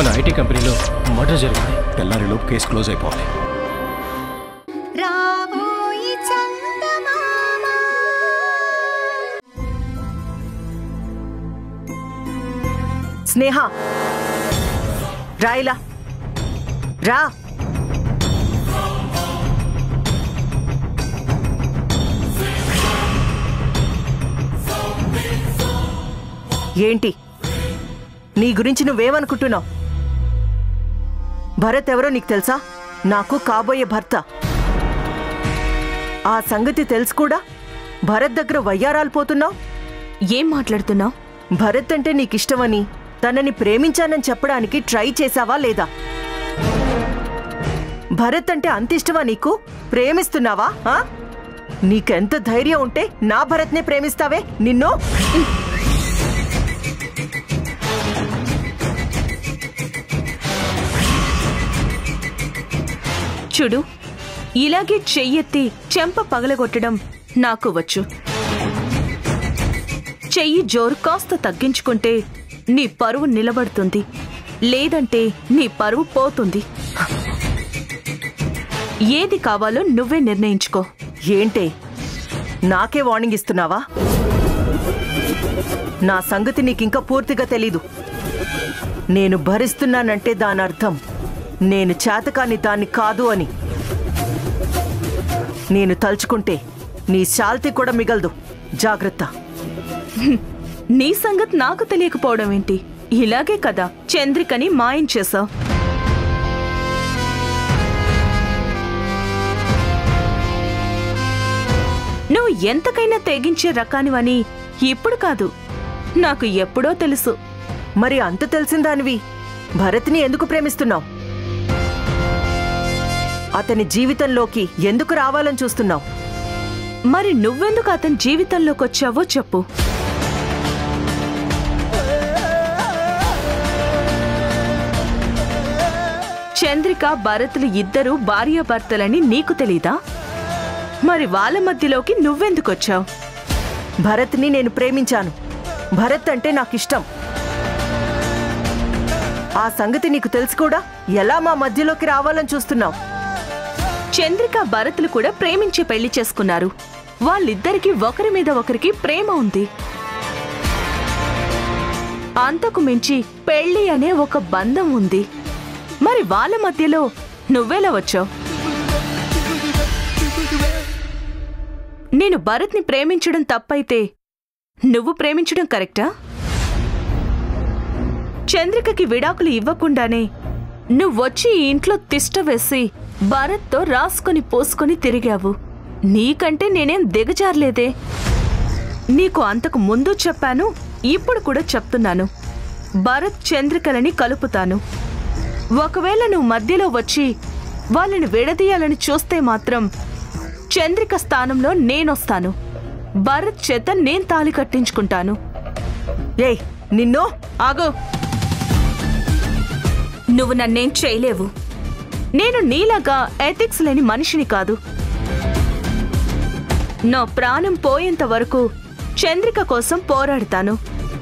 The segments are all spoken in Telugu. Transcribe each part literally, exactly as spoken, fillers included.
మన ఐటీ కంపెనీలో మర్డర్ జరిగింది. తెల్లారిలోపు కేసు క్లోజ్ అయిపోవాలి. స్నేహ రాయిలా రా. ఏంటి నీ గురించి నువ్వేమనుకుంటున్నావు? భరత్ ఎవరో నీకు తెలుసా? నాకు కాబోయే భర్త. ఆ సంగతి తెలుసు కూడా భరత్ దగ్గర వయ్యారాలు పోతున్నావు. ఏం మాట్లాడుతున్నావు? భరత్ అంటే నీకిష్టమని, తనని ప్రేమించానని చెప్పడానికి ట్రై చేశావా లేదా? భరత్ అంటే అంత ఇష్టమా నీకు? ప్రేమిస్తున్నావా? నీకెంత ధైర్యం ఉంటే నా భరత్నే ప్రేమిస్తావే? నిన్ను చూడు, ఇలాగే చెయ్యెత్తి చెంప పగలగొట్టడం నాకు వచ్చు. చెయ్యి జోరు కాస్త తగ్గించుకుంటే నీ పరువు నిలబడుతుంది, లేదంటే నీ పరువు పోతుంది. ఏది కావాలో నువ్వే నిర్ణయించుకో. ఏంటే నాకే వార్నింగ్ ఇస్తున్నావా? నా సంగతి నీకింకా పూర్తిగా తెలీదు. నేను భరిస్తున్నానంటే దాని అర్థం నేను చేతకాని దాన్ని కాదు అని. నేను తలుచుకుంటే నీ శాల్తీ కూడా మిగలదు. జాగ్రత్త. నీ సంగతి నాకు తెలియకపోవడం ఏంటి? ఇలాగే కదా చంద్రికని మాయం చేశావు. నువ్వు ఎంతకైనా తెగించే రకానివని ఇప్పుడు కాదు, నాకు ఎప్పుడో తెలుసు. మరి అంత తెలిసిన దానివి భరత్ని ఎందుకు ప్రేమిస్తున్నావు? అతని జీవితంలోకి ఎందుకు రావాలని చూస్తున్నావు? మరి నువ్వెందుకు అతని జీవితంలోకి వచ్చావో చెప్పు. చంద్రిక భరత్లు ఇద్దరూ భార్యాభర్తలని నీకు తెలీదా? మరి వాళ్ళ మధ్యలోకి నువ్వెందుకొచ్చావు? భరత్ని నేను ప్రేమించాను. భరత్ అంటే నాకిష్టం. ఆ సంగతి నీకు తెలుసు కూడా ఎలా మా మధ్యలోకి రావాలని చూస్తున్నావు? చంద్రిక భరత్లు కూడా ప్రేమించి పెళ్లి చేసుకున్నారు. వాళ్ళిద్దరికీ ఒకరి మీద ఒకరికి ప్రేమ ఉంది. అంతకు మించి పెళ్లి అనే ఒక బంధం ఉంది. మరి వాళ్ళ మధ్యలో నువ్వెలా వచ్చావు? నేను భరత్ని ప్రేమించడం తప్పైతే నువ్వు ప్రేమించడం కరెక్టా? చంద్రికకి విడాకులు ఇవ్వకుండానే నువ్వొచ్చి ఈ ఇంట్లో తిష్ట వేసి భరత్తో రాసుకొని పోసుకొని తిరిగావు. నీకంటే నేనేం దిగజారలేదే. నీకు అంతకు ముందు చెప్పాను, ఇప్పుడు కూడా చెప్తున్నాను. భరత్ చంద్రికలని కలుపుతాను. ఒకవేళ నువ్వు మధ్యలో వచ్చి వాళ్ళని విడదీయాలని చూస్తే మాత్రం చంద్రిక స్థానంలో నేనొస్తాను. భరత్ చేత నేను తాళి కట్టించుకుంటాను. ఏయ్ నిన్ను ఆగో. నువ్వు నన్నేం చేయలేవు. నేను నీలాగా ఎథిక్స్ లేని మనిషిని కాదు. నా ప్రాణం పోయేంత వరకు చంద్రిక కోసం పోరాడతాను.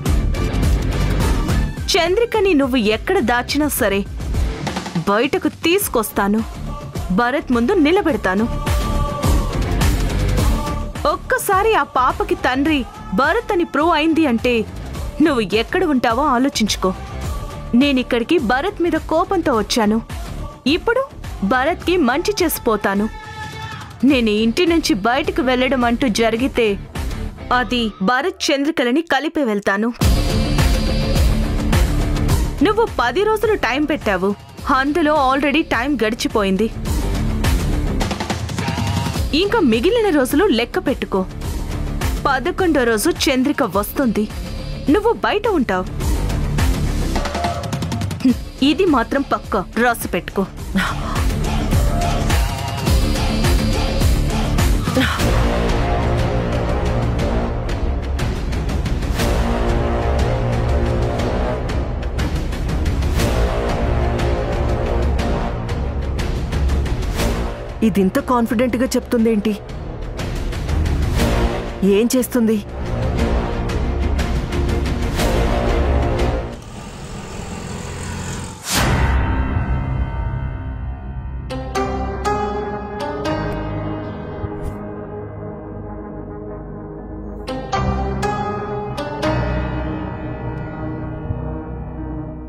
చంద్రికని నువ్వు ఎక్కడ దాచినా సరే బయటకు తీసుకొస్తాను. భరత్ ముందు నిలబెడతాను. ఒక్కసారి ఆ పాపకి తండ్రి భరత్ అని ప్రూవ్ అయింది అంటే నువ్వు ఎక్కడ ఉంటావో ఆలోచించుకో. నేనిక్కడికి భరత్ మీద కోపంతో వచ్చాను. ఇప్పుడు భరత్కి మంచి చేసిపోతాను. నేను ఇంటి నుంచి బయటకు వెళ్ళడం అంటూ జరిగితే అది భరత్ చంద్రికలని కలిపి వెళ్తాను. నువ్వు పది రోజులు టైం పెట్టావు. అందులో ఆల్రెడీ టైం గడిచిపోయింది. ఇంకా మిగిలిన రోజులు లెక్క పెట్టుకో. పదకొండో రోజు చంద్రిక వస్తుంది. నువ్వు బయట ఉంటావు. ఇది మాత్రం పక్కా రాసి పెట్టుకో. ఇదింత కాన్ఫిడెంట్గా చెప్తుందేంటి? ఏం చేస్తుంది?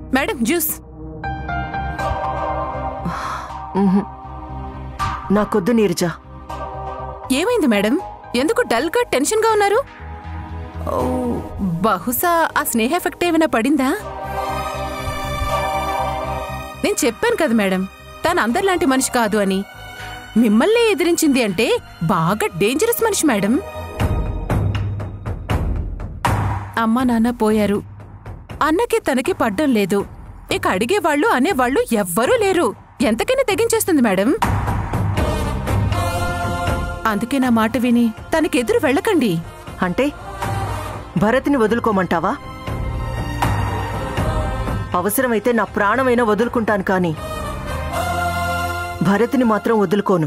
Madam juice. నాకొద్దు నీరజ. ఏమైంది మేడం? ఎందుకు డల్ గా టెన్షన్ గా ఉన్నారు? బహుశా ఆ స్నేహ ఎఫెక్ట్ ఏమైనా పడిందా? నేను చెప్పాను కదా మేడం, తను అందరిలాంటి మనిషి కాదు అని. మిమ్మల్ని ఎదిరించింది అంటే బాగా డేంజరస్ మనిషి మేడం. అమ్మా నాన్న పోయారు, అన్నకి తనకి పడ్డం లేదు, ఇక అడిగేవాళ్లు అనేవాళ్లు ఎవ్వరూ లేరు. ఎంతకైనా తెగించేస్తుంది మేడం. అందుకే నా మాట విని తనకెదురు వెళ్ళకండి. అంటే భరత్ని వదులుకోమంటావా? అవసరమైతే నా ప్రాణమైనా వదులుకుంటాను, కానీ భరత్ని మాత్రం వదులుకోను.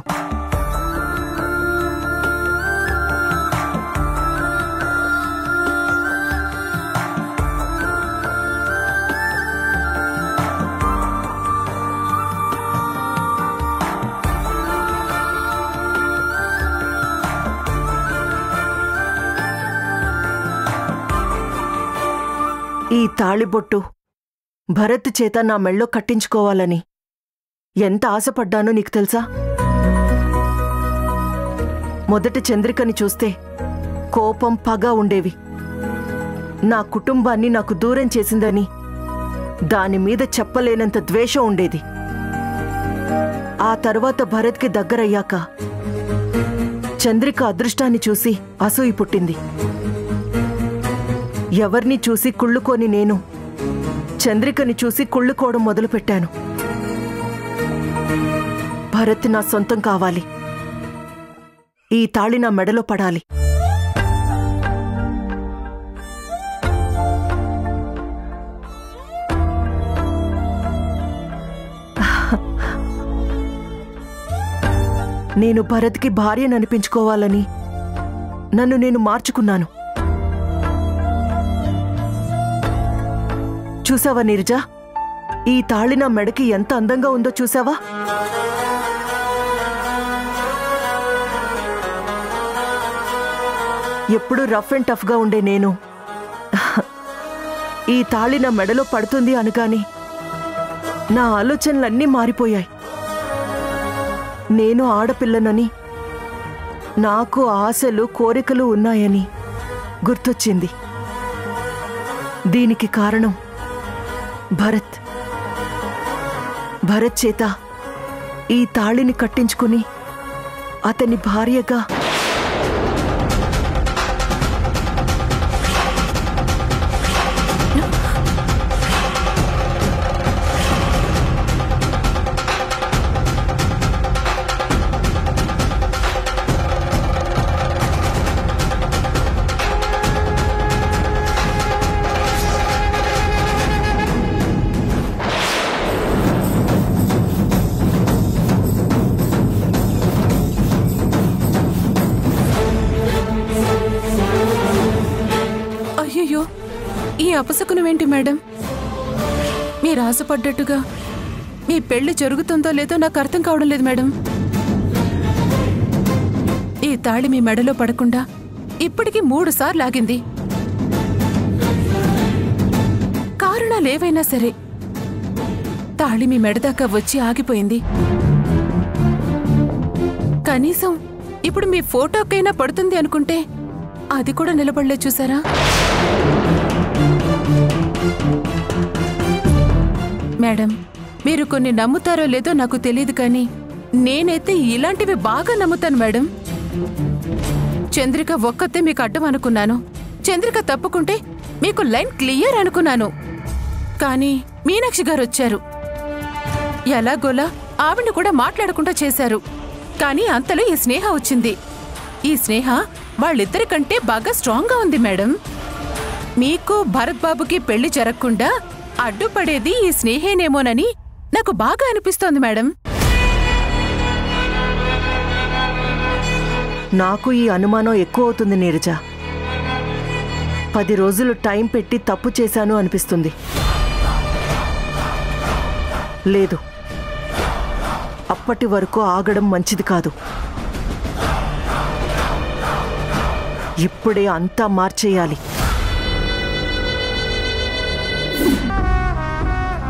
ఈ తాళిబొట్టు భరత్ చేత నా మెళ్ళో కట్టించుకోవాలని ఎంత ఆశపడ్డానో నీకు తెలుసా? మొదట చంద్రికని చూస్తే కోపం, పగ ఉండేవి. నా కుటుంబాన్ని నాకు దూరం చేసిందని దానిమీద చెప్పలేనంత ద్వేషం ఉండేది. ఆ తర్వాత భరత్కి దగ్గరయ్యాక చంద్రిక అదృష్టాన్ని చూసి అసూయ పుట్టింది. ఎవర్ని చూసి కుళ్ళుకోని నేను చంద్రికని చూసి కుళ్ళుకోవడం మొదలుపెట్టాను. భరత్ నా సొంతం కావాలి. ఈ తాళి నా మెడలో పడాలి. నేను భరత్కి భార్యను అనిపించుకోవాలని నన్ను నేను మార్చుకున్నాను. చూసావా నీరజ, ఈ తాళి నా మెడకి ఎంత అందంగా ఉందో చూసావా? ఎప్పుడు రఫ్ అండ్ టఫ్ గా ఉండే నేను ఈ తాళి నా మెడలో పడుతుంది అనగాని నా ఆలోచనలన్నీ మారిపోయాయి. నేను ఆడపిల్లనని, నాకు ఆశలు, కోరికలు ఉన్నాయని గుర్తొచ్చింది. దీనికి కారణం భరత్. భరత్ చేత ఈ తాళిని కట్టించుకుని అతని భార్యగా ఈ అపశకునమేంటి మేడం? మీరు ఆశపడ్డట్టుగా మీ పెళ్లి జరుగుతుందో లేదో నాకు అర్థం కావడం లేదు మేడం. ఈ తాళి మీ మెడలో పడకుండా ఇప్పటికీ మూడు సార్లు ఆగింది. కారణాలేవైనా సరే తాళి మీ మెడదాకా వచ్చి ఆగిపోయింది. కనీసం ఇప్పుడు మీ ఫోటోకైనా పడుతుంది అనుకుంటే అది కూడా నిలబడలే. చూసారా? మేడం, మీరు కొన్ని నమ్ముతారో లేదో నాకు తెలియదు, కానీ నేనైతే ఇలాంటివి బాగా నమ్ముతాను మేడం. చంద్రిక ఒక్కతే మీకు అడ్డం అనుకున్నాను. చంద్రిక తప్పుకుంటే మీకు లైన్ క్లియర్ అనుకున్నాను. కానీ మీనాక్షి గారు వచ్చారు. ఎలాగోలా ఆవిడ్ని కూడా మాట్లాడకుండా చేశారు. కానీ అంతలో ఈ స్నేహ వచ్చింది. ఈ స్నేహ వాళ్ళిద్దరికంటే బాగా స్ట్రాంగ్గా ఉంది మేడం. మీకు భరత్ బాబుకి పెళ్లి జరగకుండా అడ్డుపడేది ఈ స్నేహేనేమోనని నాకు బాగా అనిపిస్తోంది మేడం. నాకు ఈ అనుమానం ఎక్కువ అవుతుంది నీరజ. పది రోజులు టైం పెట్టి తప్పు చేశాను అనిపిస్తుంది. లేదు, అప్పటి వరకు ఆగడం మంచిది కాదు. ఇప్పుడే అంతా మార్చేయాలి.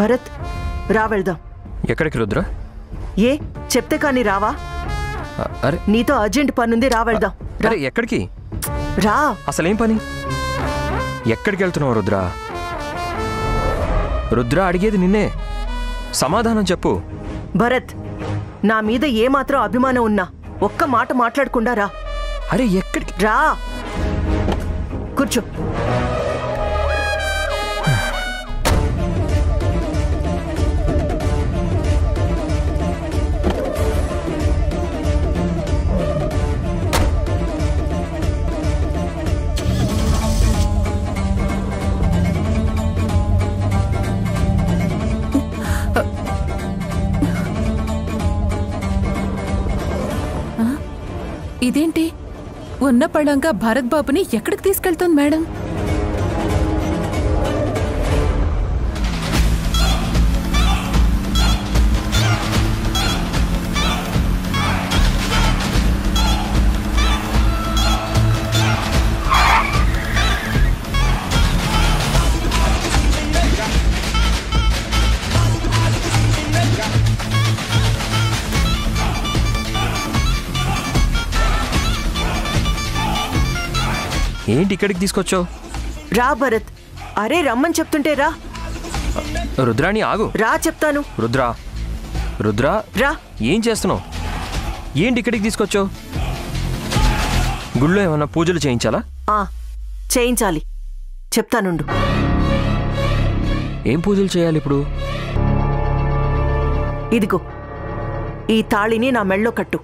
భరత్ రా వెళ్దాం. ఎక్కడికి రుద్ర? ఏ చెప్తే కానీ రావా? అరే నీతో అర్జెంట్ పనుంది, రా వెళ్దాం. అరే ఎక్కడికి? రా. అసలేం పని? ఎక్కడికి వెళ్తున్నావు రుద్ర? రుద్ర అడిగేది నిన్నే, సమాధానం చెప్పు. భరత్, నా మీద ఏమాత్రం అభిమానం ఉన్నా ఒక్క మాట మాట్లాడకుండా రా. అరే ఎక్కడికి? రా, కూర్చో. ఇదేంటి ఉన్న పళ్ళంగా భరత్ బాబుని ఎక్కడికి తీసుకెళ్తుంది మేడం? ఏంటి ఇక్కడికి తీసుకొచ్చావు? రా భరత్. అరే రమ్మని చెప్తుంటే రా. రుద్రాని ఆగు. రా చెప్తాను. రుద్ర రుద్ర రా. ఏం చేస్తున్నావు? ఏంటి ఇక్కడికి తీసుకొచ్చావు? గుళ్ళో ఏమన్నా పూజలు చేయించాలా? ఆ చేయించాలి, చెప్తానుండు. ఏం పూజలు చేయాలి ఇప్పుడు? ఇదిగో ఈ తాళిని నా మెళ్ళో కట్టు.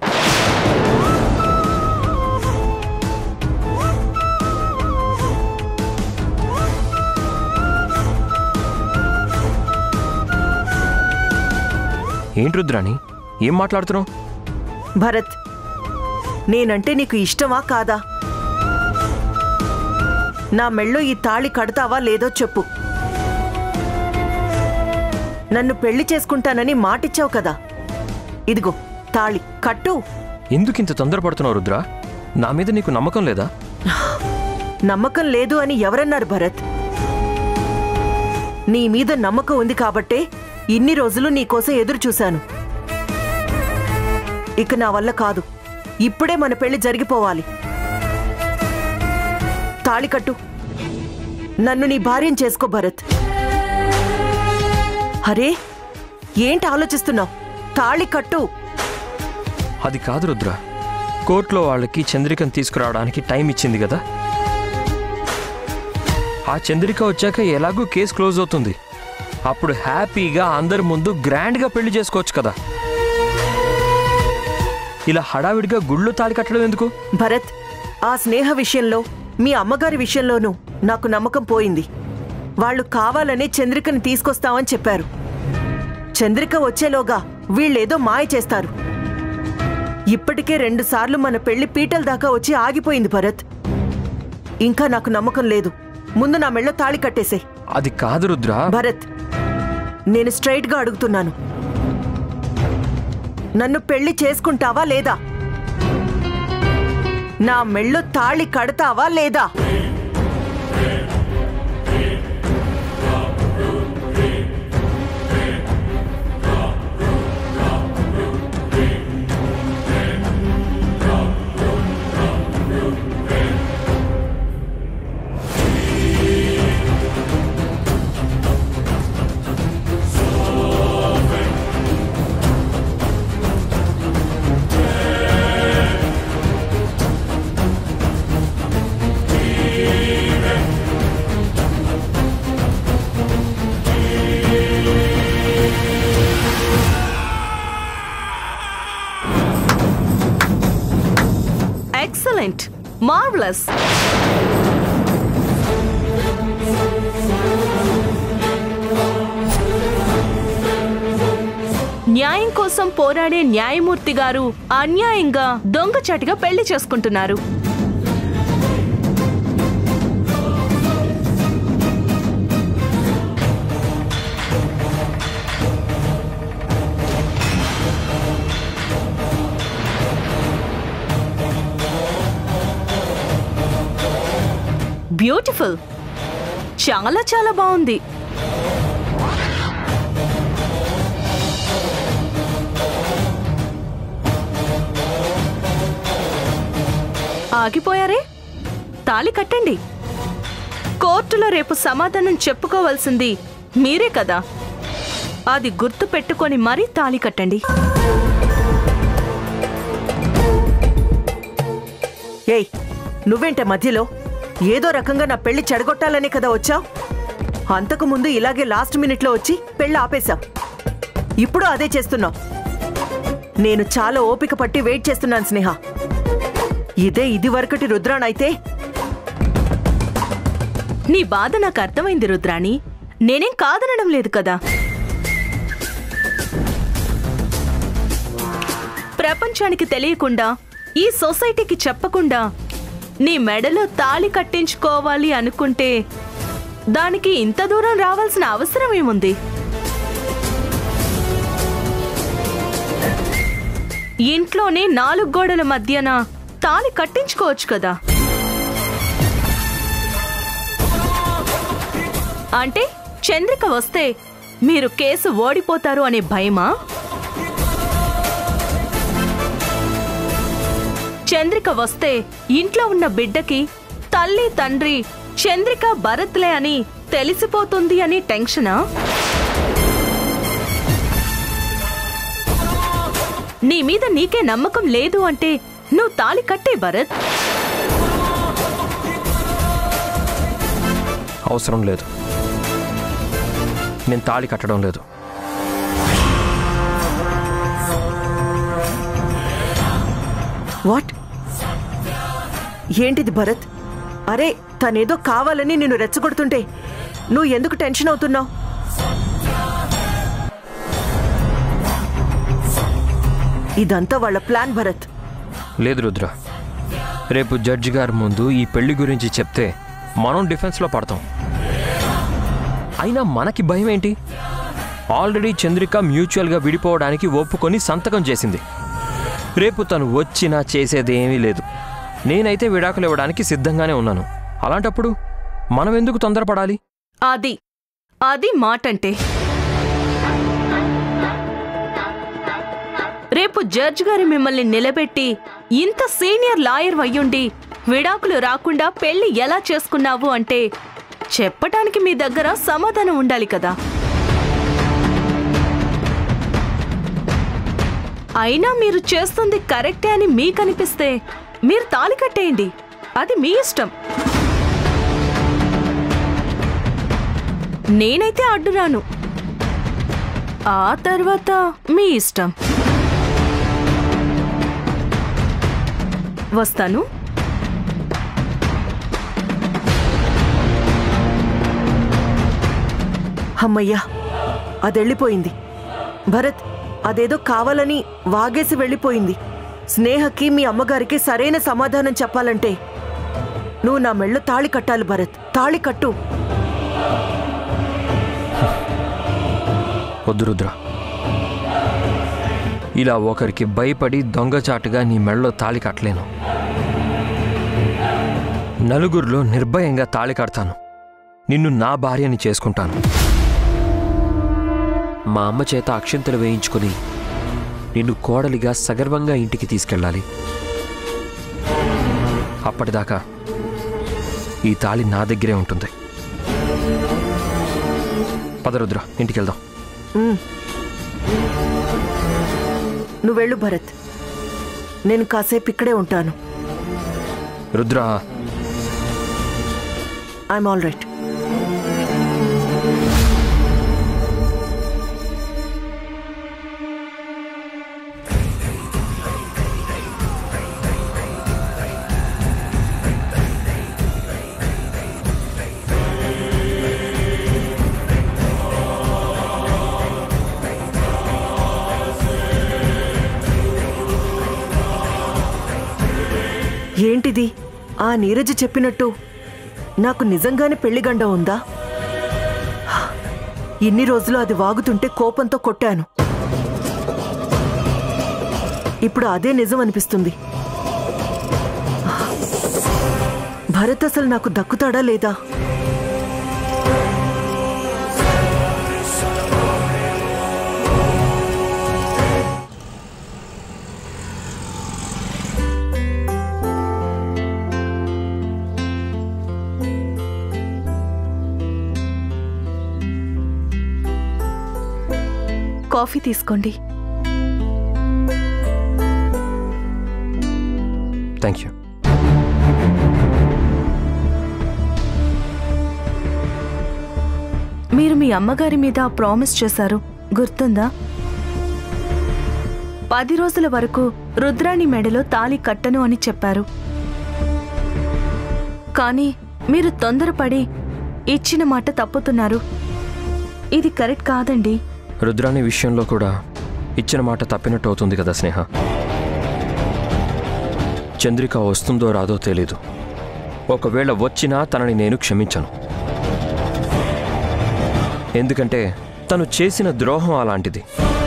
ఏంటి రుద్రాని, ఏం మాట్లాడుతున్నావు? భరత్, నేనంటే నీకు ఇష్టమా కాదా? నా మెళ్ళో ఈ తాళి కడతావా లేదో చెప్పు. నన్ను పెళ్లి చేసుకుంటానని మాటిచ్చావు కదా, ఇదిగో తాళి కట్టు. ఎందుకింత తొందరపడుతున్నావు రుద్ర? నా మీద నీకు నమ్మకం లేదా? నమ్మకం లేదు అని ఎవరన్నారు భరత్? నీ మీద నమ్మకం ఉంది కాబట్టే ఇన్ని రోజులు నీకోసం ఎదురు చూశాను. ఇక నా వల్ల కాదు, ఇప్పుడే మన పెళ్లి జరిగిపోవాలి. తాళి కట్టు, నన్ను నీ భార్యం చేసుకో భరత్. అరే ఏంటి ఆలోచిస్తున్నావు? తాళి కట్టు. అది కాదు రుద్ర, కోర్టులో వాళ్ళకి చంద్రికను తీసుకురావడానికి టైం ఇచ్చింది కదా. ఆ చంద్రిక వచ్చాక ఎలాగూ కేసు క్లోజ్ అవుతుంది. అప్పుడు హ్యాపీగా అందరి ముందు గ్రాండ్గా పెళ్లి చేసుకోవచ్చు కదా. ఇలా హడావిడిగా గుళ్ళు తాళి కట్టడం ఎందుకు? భరత్, ఆ స్నేహ విషయంలో మీ అమ్మగారి విషయంలోనూ నాకు నమ్మకం పోయింది. వాళ్ళు కావాలనే చంద్రికని తీసుకొస్తామని చెప్పారు. చంద్రిక వచ్చేలోగా వీళ్ళేదో మాయ చేస్తారు. ఇప్పటికే రెండు సార్లు మన పెళ్లి పీటల దాకా వచ్చి ఆగిపోయింది భరత్. ఇంకా నాకు నమ్మకం లేదు. ముందు నా మెళ్ళో తాళి కట్టేసే. అది కాదు రుద్ర. భరత్, నేను స్ట్రైట్ గా అడుగుతున్నాను, నన్ను పెళ్లి చేసుకుంటావా లేదా? నా మెళ్ళో తాళి కడతావా లేదా? Excellent, marvellous. న్యాయం కోసం పోరాడే న్యాయమూర్తి గారు అన్యాయంగా దొంగచాటిగా పెళ్లి చేసుకుంటున్నారు. బ్యూటిఫుల్, చాలా చాలా బాగుంది. ఆగిపోయారే? తాళి కట్టండి. కోర్టులో రేపు సమాధానం చెప్పుకోవాల్సింది మీరే కదా. అది గుర్తు పెట్టుకొని మరీ తాళి కట్టండి. ఏయ్, నువ్వేంటే మధ్యలో? ఏదో రకంగా నా పెళ్లి చెడగొట్టాలనే కదా వచ్చావు? అంతకు ముందు ఇలాగే లాస్ట్ మినిట్లో వచ్చి పెళ్లి ఆపేశావు. ఇప్పుడు అదే చేస్తున్నావు. నేను చాలా ఓపిక పట్టి వెయిట్ చేస్తున్నాను స్నేహ. ఇదే ఇది వరకటి రుద్రాణైతే. నీ బాధ నాకు అర్థమైంది రుద్రాణి. నేనేం కాదనడం లేదు కదా. ప్రపంచానికి తెలియకుండా, ఈ సొసైటీకి చెప్పకుండా నీ మెడలో తాళి కట్టించుకోవాలి అనుకుంటే దానికి ఇంత దూరం రావాల్సిన అవసరం ఏముంది? ఇంట్లోనే నాలుగు గోడల మధ్యన తాళి కట్టించుకోవచ్చు కదా. అంటే చంద్రిక వస్తే మీరు కేసు ఓడిపోతారు అనే భయమా? చంద్రిక వస్తే ఇంట్లో ఉన్న బిడ్డకి తల్లి తండ్రి చంద్రిక భరత్లే అని తెలిసిపోతుంది అని టెన్షనా? నీ మీద నీకే నమ్మకం లేదు అంటే నువ్వు తాళి కట్టే భరత్. అవసరం లేదు. నేను తాళి కట్టడం లేదు. వాట్? ఏంటిది భరత్? అరే, తనేదో కావాలని నిన్ను రెచ్చగొడుతుంటే నువ్వు ఎందుకు టెన్షన్ అవుతున్నావు? ఇదంతా వాళ్ళ ప్లాన్ భరత్. లేదు రుద్ర, రేపు జడ్జి గారి ముందు ఈ పెళ్లి గురించి చెప్తే మనం డిఫెన్స్లో పడతాం. అయినా మనకి భయం ఏంటి? ఆల్రెడీ చంద్రిక మ్యూచువల్గా విడిపోవడానికి ఒప్పుకొని సంతకం చేసింది. రేపు తను వచ్చినా చేసేదేమీ లేదు. నేనైతే విడాకులు ఇవ్వడానికి సిద్ధంగానే ఉన్నాను. అలాంటప్పుడు మనం ఎందుకు తొందరపడాలి? అది అది మాటంటే. రేపు జడ్జ్ గారు మిమ్మల్ని నిలబెట్టి ఇంత సీనియర్ లాయర్ అయ్యుండి విడాకులు రాకుండా పెళ్లి ఎలా చేసుకున్నావు అంటే చెప్పటానికి మీ దగ్గర సమాధానం ఉండాలి కదా. అయినా మీరు చేస్తుంది కరెక్టే అని మీకనిపిస్తే మీరు తాళి కట్టేయండి. అది మీ ఇష్టం. నేనైతే అడ్డురాను. ఆ తర్వాత మీ ఇష్టం. వస్తాను. అమ్మయ్యా, అదెళ్ళిపోయింది. భరత్, అదేదో కావాలని వాగేసి వెళ్ళిపోయింది. స్నేహకి మీ అమ్మగారికి సరైన సమాధానం చెప్పాలంటే నువ్వు నా మెళ్ళో తాళి కట్టాలి భరత్. తాళి కట్టు. వద్దు రుద్ర, ఇలా ఒకరికి భయపడి దొంగచాటుగా నీ మెళ్ళలో తాళి కట్టలేను. నలుగురిలో నిర్భయంగా తాళి కడతాను. నిన్ను నా భార్యని చేసుకుంటాను. మా అమ్మ చేత అక్షింతలు వేయించుకుని నిన్ను కోడలిగా సగర్వంగా ఇంటికి తీసుకెళ్ళాలి. అప్పటిదాకా ఈ తాళి నా దగ్గరే ఉంటుంది. పదరుద్ర, ఇంటికి వెళ్దాం. నువ్వెళ్ళు భరత్, నేను కాసేపు ఇక్కడే ఉంటాను. Rudra, I'm all right. ఏంటిది? ఆ నీరజ్ చెప్పినట్టు నాకు నిజంగానే పెళ్లిగండ ఉందా? ఇన్ని రోజులు అది వాగుతుంటే కోపంతో కొట్టాను. ఇప్పుడు అదే నిజం అనిపిస్తుంది. భరత్ అసలు నాకు దక్కుతాడా లేదా? కాఫీ తీసుకోండి. Thank you. మీరు మీ అమ్మగారి మీద ప్రామిస్ చేశారు, గుర్తుందా? పది రోజుల వరకు రుద్రాణి మెడలో తాళి కట్టను అని చెప్పారు. కానీ మీరు తొందరపడి ఇచ్చిన మాట తప్పుతున్నారు. ఇది కరెక్ట్ కాదండి. రుద్రాణి విషయంలో కూడా ఇచ్చిన మాట తప్పినట్టు అవుతుంది కదా స్నేహ. చంద్రిక వస్తుందో రాదో తెలీదు. ఒకవేళ వచ్చినా తనని నేను క్షమించను. ఎందుకంటే తను చేసిన ద్రోహం అలాంటిది.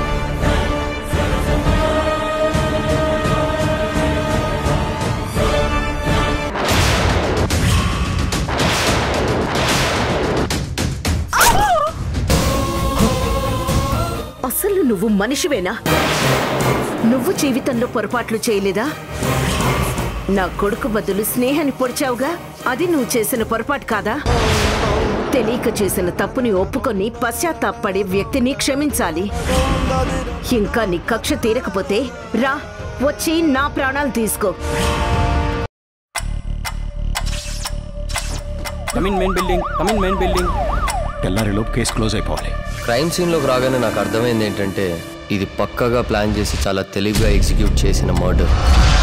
అసలు నువ్వు మనిషివేనా? నువ్వు జీవితంలో పొరపాట్లు చేయలేదా? నా కొడుకు బదులు స్నేహాన్ని పొడిచావుగా, అది నువ్వు చేసిన పొరపాటు కాదా? తెలియక చేసిన తప్పుని ఒప్పుకొని పశ్చాత్తాపడే వ్యక్తిని క్షమించాలి. ఇంకా నీ కక్ష తీరకపోతే రా, వచ్చి నా ప్రాణాలు తీసుకో. తెల్లారిలోపు కేసు క్లోజ్ అయిపోవాలి. క్రైమ్ సీన్లోకి రాగానే నాకు అర్థమైంది ఏంటంటే ఇది పక్కగా ప్లాన్ చేసి చాలా తెలివిగా ఎగ్జిక్యూట్ చేసిన మర్డర్.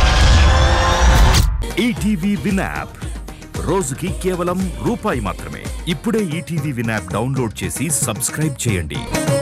ఈటీవీ విన్ యాప్ రోజుకి కేవలం రూపాయి మాత్రమే. ఇప్పుడే ఈటీవీ విన్ యాప్ డౌన్లోడ్ చేసి సబ్స్క్రైబ్ చేయండి.